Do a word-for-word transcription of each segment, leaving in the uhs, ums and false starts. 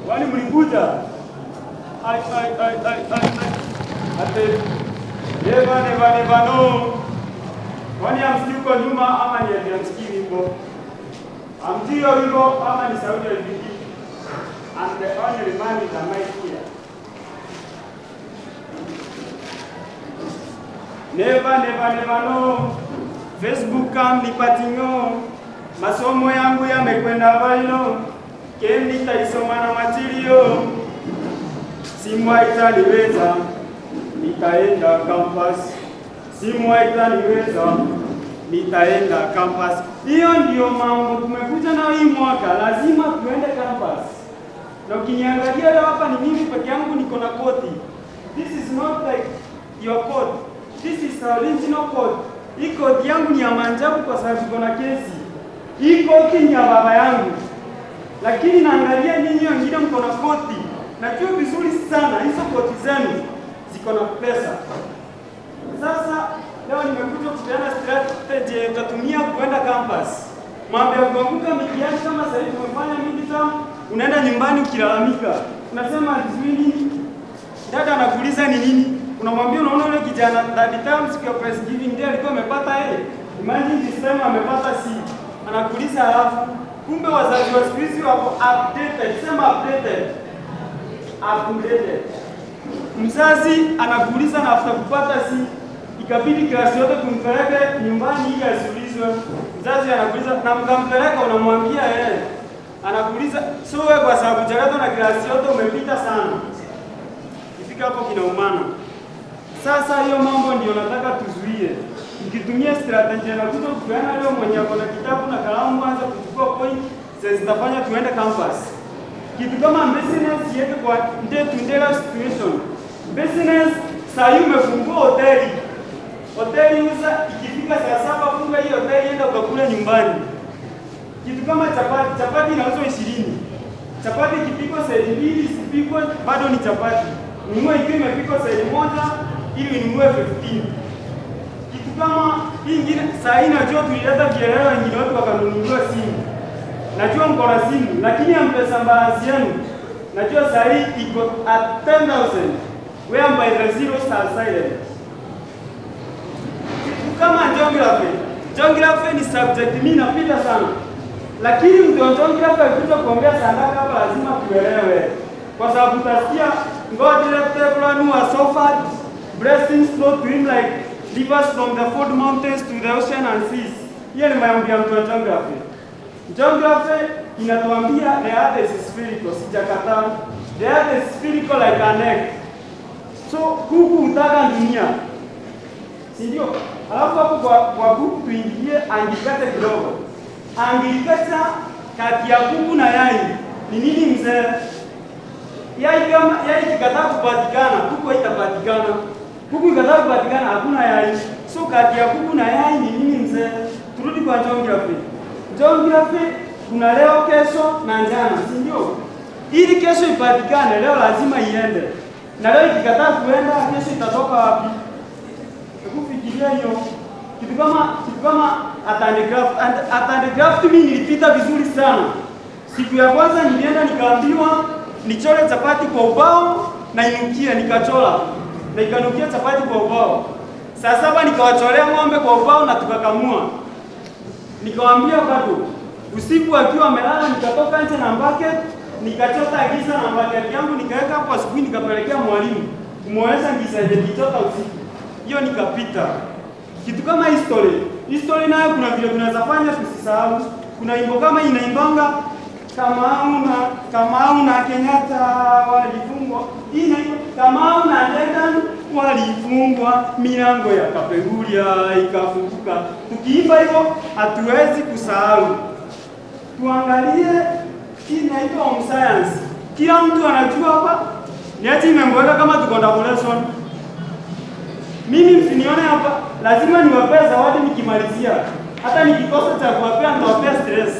Wani mlikuja? Ai ai ai ai ai. Ate. Neva neva neva no. Wani amsikii uko nyuma ama ni amsikii wimbo? Amsikii wimbo ama ni sauti ya viki? And the only man is a mic here. Never, never, never no. Facebook kam nipatingo. Masomo yangu yamekwenda vaino. Kem nitaisoma na material. Simu haitaniweza. Nitaenda campus. Simu haitaniweza. Nitaenda campus. Hiyo ndio mambo tumekuja na hii mwaka. Lazima tuende campus. Na ukiniangalia leo hapa ni mimi peke yangu niko na koti. This is not like your coat. This is the original coat. Hii koti yangu ni ya manjabu kwa sababu tuko na kesi. Hii koti ni ya baba yangu. Lakini naangalia ninyi wengine mko na koti. Najua vizuri sana hizo koti zenu ziko na pesa. Sasa leo nimekuja kupeana strategy tutatumia kuenda campus. Mambo ya kuanguka mitihani kama sasa hivi tumefanya mingi sana. Unaenda nyumbani ukilalamika. Unasema sijui nini? Dada anakuuliza ni nini? Unamwambia unaona yule kijana that time siku ya press giving day alikuwa amepata A. Imagine this time amepata C. Anakuuliza alafu kumbe wazazi wa siku hizi wako updated. Sema updated. Updated. Mzazi anakuuliza na after kupata C ikabidi klasi yote kumpeleke nyumbani ili asiulizwe. Mzazi anakuuliza na mkampeleka unamwambia yeye. Anakuuliza so wewe kwa sababu jarato na klasi yote umepita sana. Ifika hapo kinaumana. Sasa hiyo mambo ndio nataka tuzuie. Nikitumia strategy na kuja kupeana leo mwenye ako na kitabu na kalamu anza kuchukua point sasa zitafanya tuende campus. Kitu kama business yeke kwa day to day situation. Business saa hii umefungua hoteli. Hoteli uza ikifika saa saba funga hiyo hoteli enda ukakula nyumbani. Kitu kama chapati, chapati inauzwa ishirini. Chapati ikipikwa side mbili, isipikwe bado ni chapati. Nunua ikiwa imepikwa side moja ili ununue fifteen. Kitu kama hii nyingine saa hii najua tulileta kieleo wengine watu wakanunua simu. Najua mko na simu lakini ya mpesa balance yenu najua saa hii iko at ten thousand whereby the zeros are silent. Kitu kama geography. Geography ni subject mimi napita sana. Lakini mtu wa geography akikuja kuongea Tharaka hapa lazima tuelewe. Kwa sababu utasikia God left Abraham was so fat, blessings flow to him like rivers from the fold mountains to the ocean and seas. Hiyo ni maombi ya mtu wa geography. Geography inatuambia the earth is spherical, sijakataa. The earth is spherical like an egg. So kuku utaka dunia. Si ndio? Alafu hapo kwa kwa kuku tuingie angikate kidogo. Angikata kati ya kuku na yai. Ni nini mzee? Yai kama yai kikataa kupatikana, kuku haitapatikana. Kuku ikataa kupatikana hakuna yai. So kati ya kuku na yai ni nini mzee? Turudi kwa geography. Geography kuna leo, kesho na jana, si ndio? Ili kesho ipatikane leo lazima iende. Na leo ikikataa kuenda kesho itatoka wapi? Kufikiria hiyo. Kitu kama kitu kama atandgraph and atandgraph mimi nilipita vizuri sana. Siku ya kwanza nilienda nikaambiwa nichore chapati kwa ubao na inukia nikachora. Na ikanukia chapati kwa ubao. Saa saba nikawacholea ng'ombe kwa ubao na tukakamua. Nikawaambia bado usiku akiwa amelala nikatoka nje na bucket nikachota giza na bucket yangu nikaweka hapo asubuhi nikapelekea mwalimu kumwonyesha giza ile kichota usiku. Hiyo nikapita. Kitu kama history. History nayo kuna vile tunaweza fanya tusisahau. Kuna wimbo kama inaimbanga kama una kama una Kenyatta walifungwa. Hii inaitwa kama una Dedan walifungwa milango ya Kapeguria ikafunguka. Tukiimba hivyo hatuwezi kusahau. Tuangalie hii inaitwa home science. Kila mtu anajua hapa ni ati imemweka kama tuko double. Mimi msinione hapa lazima niwapee zawadi nikimalizia. Hata nikikosa cha kuwapea nitawapea stress.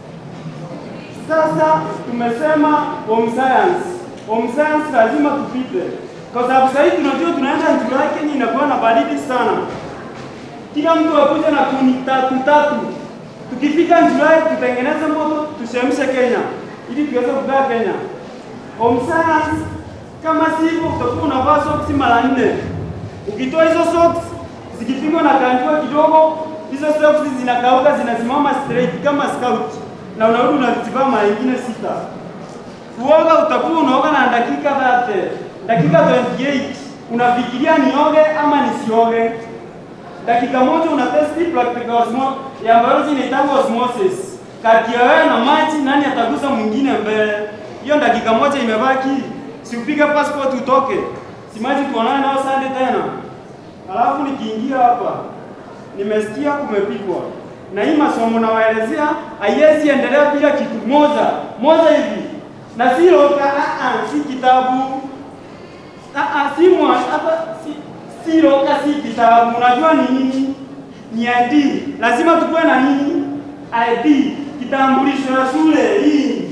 Sasa tumesema home science. Home science lazima tupite. Kwa sababu sasa hivi tunajua tunaenda Julai Kenya inakuwa na baridi sana. Kila mtu akuja na kuni tatu tatu. Tukifika Julai tutengeneze moto tushemshe Kenya ili tuweze kukaa Kenya. Home science kama sivyo utakuwa unavaa socks mara nne. Ukitoa hizo socks zikipigwa na kanjua kidogo, hizo socks zinakauka zinasimama straight kama scout na unarudi unazivaa mara nyingine sita. Kuoga utakuwa unaoga na dakika thelathini. Dakika twenty eight unafikiria nioge ama nisioge. Dakika moja una test practical osmosis ya biology inaitwa osmosis. Kati ya wewe na maji nani atagusa mwingine mbele. Hiyo dakika moja imebaki. Si upige passport utoke. Si maji tuonane nao Sunday tena. Alafu nikiingia hapa nimesikia kumepigwa. Na hii masomo nawaelezea haiwezi endelea bila kitu moja. Moja hivi. Na si loka a a si kitabu. A a si mwa hapa si si loka si kitabu. Unajua ni nini? Ni I D. Lazima tukue na nini? I D. Kitambulisho na shule hii.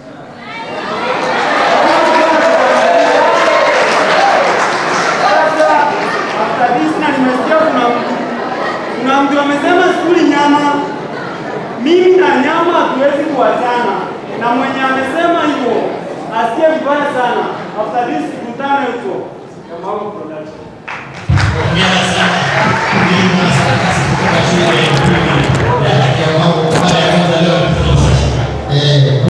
Sasa after this na nimesikia kuna mtu kuna mtu amesema skuli nyama. Mimi na nyama hatuwezi kuachana. Na mwenye amesema hivyo asiye vibaya sana. After this tukutane huko. Kama production. Ongea sana. Ni mwanzo kutoka shule.